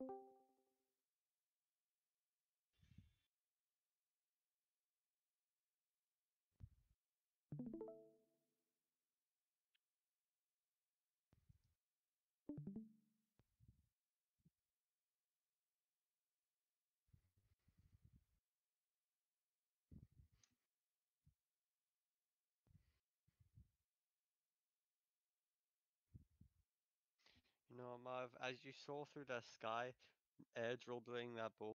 You know, Marv, as you saw through the sky, air dribbling that ball